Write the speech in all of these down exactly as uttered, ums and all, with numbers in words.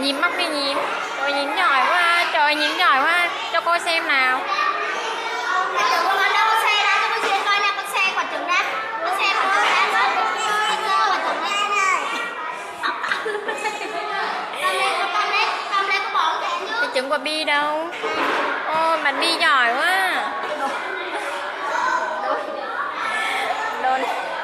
Nhìn mắt đi nhìn. Trời nhìn giỏi quá, trời nhìn giỏi quá. Cho cô xem nào. Cái trứng của Bi đâu? Ôi mà Bi giỏi quá. Đồn.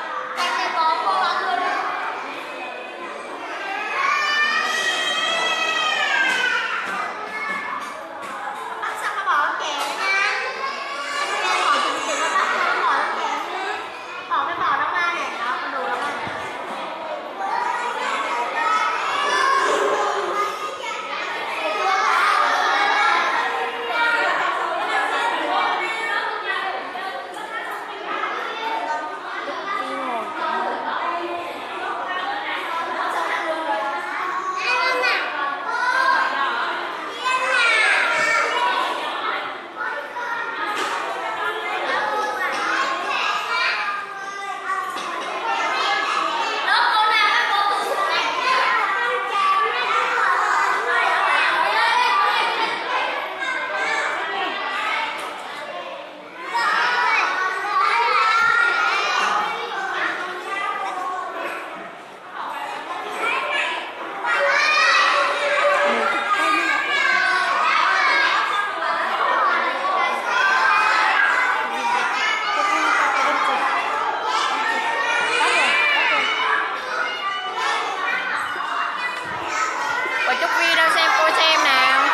Chúc Vi đâu xem cô xem nào.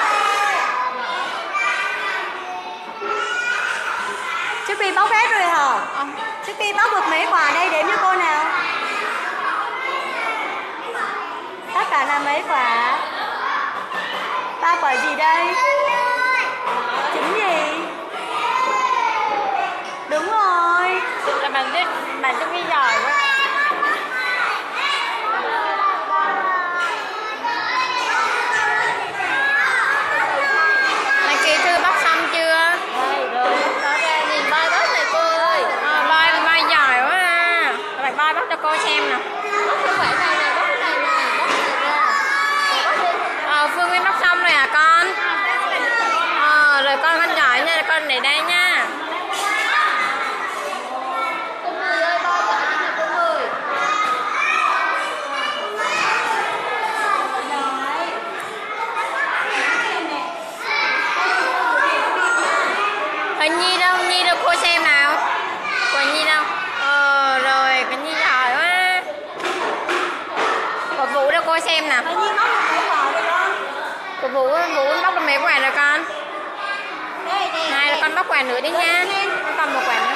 Chúc Vi bóc hết rồi hả? À. Chúc Vi bóc được mấy quả đây đếm cho cô nào. Tất cả là mấy quả? Ba quả gì đây? Trứng gì? Đúng rồi. Là bạn biết bạn Chúc Vi giỏi quá. Cho cô xem nào. Ờ, Phương Nguyên bóc xong rồi à con? Ờ, rồi con con giỏi nha, con để đây nha. Hình Nhi đâu, Nhi đâu cô xem nào. Của Nhi đâu? Ờ, rồi, cái Nhi giỏi quá. Của Vũ đâu cô xem nào. Của Vũ, Vũ bóc được mấy quả rồi con? Hai là con bóc quả nữa đi nha. Con còn một quả nữa.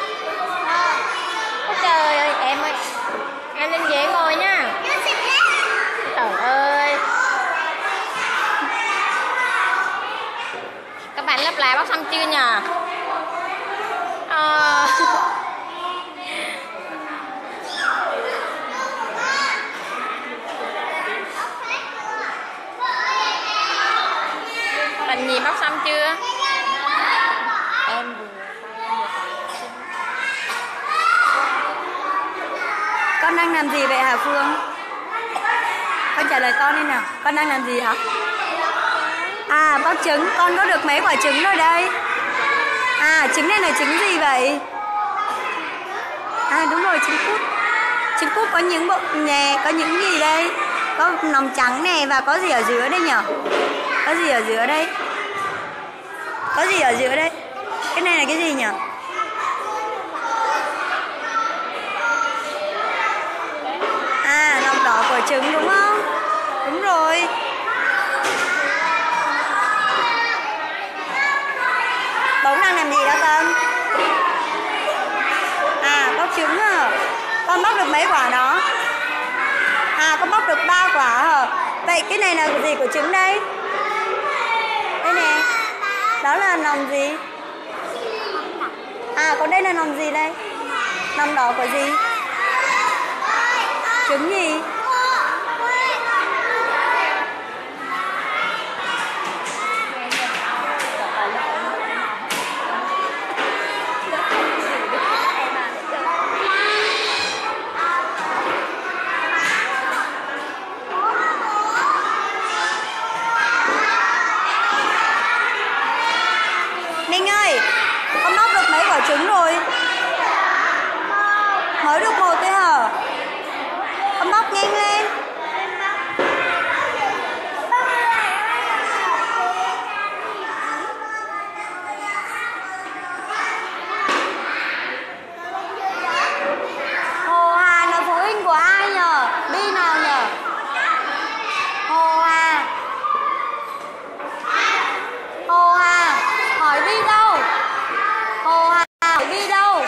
Ôi trời ơi, em ơi. Em lên ghế ngồi nha. Trời ơi. Các bạn lớp lá bóc xong chưa nhờ? Ờ... Bạn nhìn bóc xong chưa? Em Con đang làm gì vậy hả Phương? Con trả lời con đi nào. Con đang làm gì hả? À, bóc trứng. Con có được mấy quả trứng rồi đây? À, trứng này là trứng gì vậy? À, đúng rồi, trứng cút. Trứng cút có những bộ nè, có những gì đây? Có lòng trắng này và có gì ở dưới đây nhở? Có gì ở dưới đây? Có gì ở dưới đây? Cái này là cái gì nhở? À, lòng đỏ của trứng đúng không? Đúng rồi. Bóng đang làm gì đó con? À, bóc trứng à? Con bóc được mấy quả đó? À, con bóc được ba quả hả? Vậy cái này là gì của trứng đây? Đây nè. Đó là lòng gì? À, còn đây là lòng gì đây? Lòng đỏ của gì? Trứng gì? Mới được một thôi hả? Con bóc nhanh lên. Hồ Hà là phụ huynh của ai nhờ? Bi nào nhờ? Hồ Hà. Hồ Hà hỏi Bi đâu? Hồ Hà hỏi Bi đâu?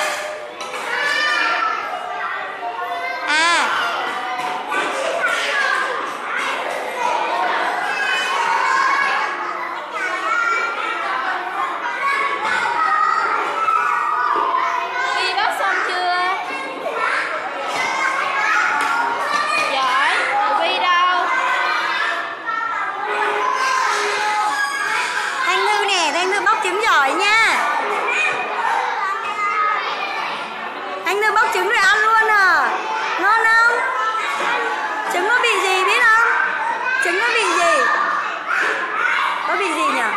À, Bi bóc xong chưa? Giỏi. Bi đâu? Thanh Thư nè, Thanh Thư bóc trứng giỏi nha. Thanh Thư bóc trứng rồi ăn luôn à? Ngon không? Trứng nó bị gì biết không? Trứng nó bị gì? Có bị gì nhỉ?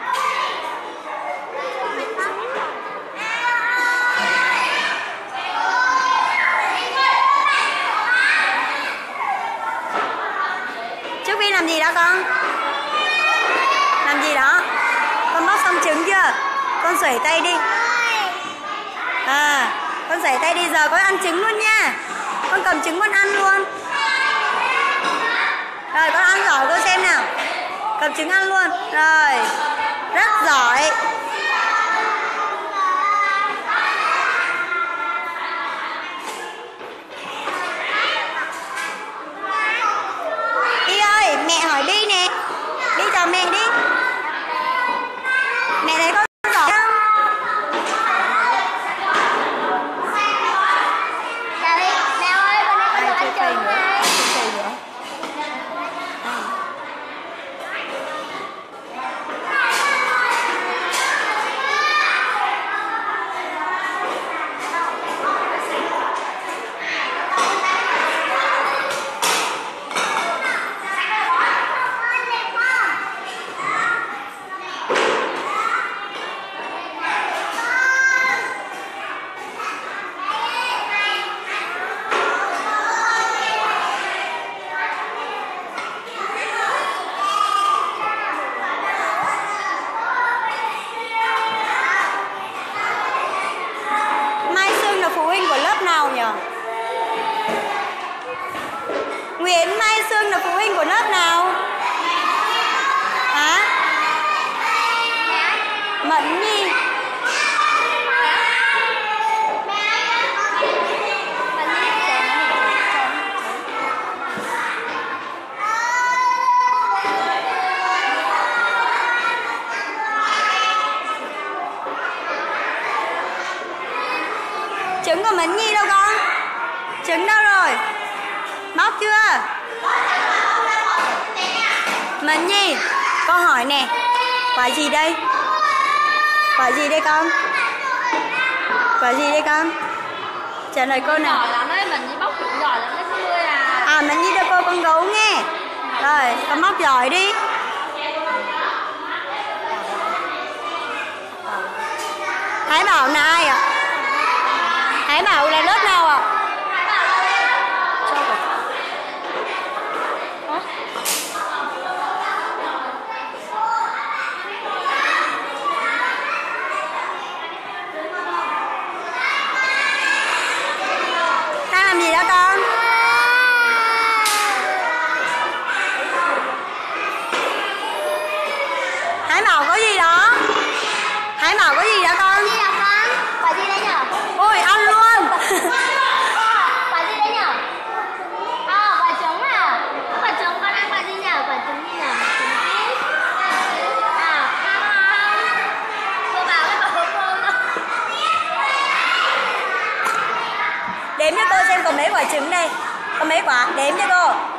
Trước Bi làm gì đó con? Làm gì đó? Con bóc xong trứng chưa? Con xuẩy tay đi. À, con xuẩy tay đi, giờ con ăn trứng luôn nha. Con cầm trứng con ăn luôn. Rồi con ăn giỏi cô xem nào. Cầm trứng ăn luôn. Rồi, rất giỏi. Bi ơi, mẹ hỏi Bi nè. Bi chào mẹ đi. Mẹ thấy con giỏi không? Dạ đi. Mẹ ơi, con đây con được ăn trứng này. Mai Sương là phụ huynh của lớp nào nhỉ? Nguyễn Mai Sương là phụ huynh của lớp nào? Hả? Mẫn Nhi. Trứng của Mẫn Nhi đâu con? Trứng đâu rồi? Bóc chưa? Mẫn Nhi, con hỏi nè. Quả gì đây? Quả gì đây con? Quả gì đây con? Trả lời cô nào. Giỏi lắm đấy, mình đi bóc trứng giỏi lắm đấy cô ơi à. À, Mẫn Nhi cho cô con gấu nghe. Rồi, con bóc giỏi đi. Thái Bảo là ai ạ? Thái Bảo là lớp nào ạ? Đang làm gì đó con? Thái Bảo có gì đó? Thái Bảo có gì đó con? Gì à con? Quả gì đây nhở? Ôi, ăn luôn. Quả gì đây nhở? À, quả trứng à? Quả trứng con ăn quả gì nhở? Quả trứng gì nhở? À, không. Cô bảo cái bảo cô đâu. Đếm cho cô xem có mấy quả trứng đây. Có mấy quả? Đếm cho cô.